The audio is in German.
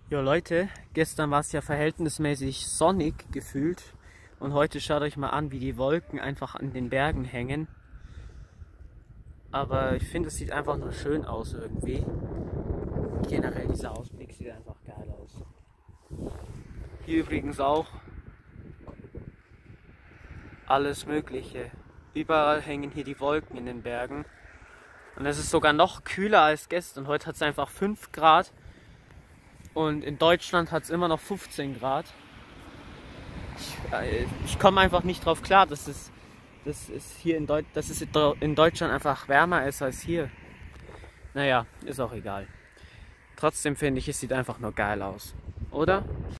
Jo Leute, gestern war es ja verhältnismäßig sonnig gefühlt und heute schaut euch mal an, wie die Wolken einfach an den Bergen hängen. Aber ich finde, es sieht einfach nur schön aus irgendwie. Generell dieser Ausblick sieht einfach geil aus. Hier übrigens auch alles Mögliche. Überall hängen hier die Wolken in den Bergen. Und es ist sogar noch kühler als gestern. Heute hat es einfach 5 Grad. Und in Deutschland hat es immer noch 15 Grad. Ich komme einfach nicht drauf klar, dass es in Deutschland einfach wärmer ist als hier. Naja, ist auch egal. Trotzdem finde ich, es sieht einfach nur geil aus. Oder?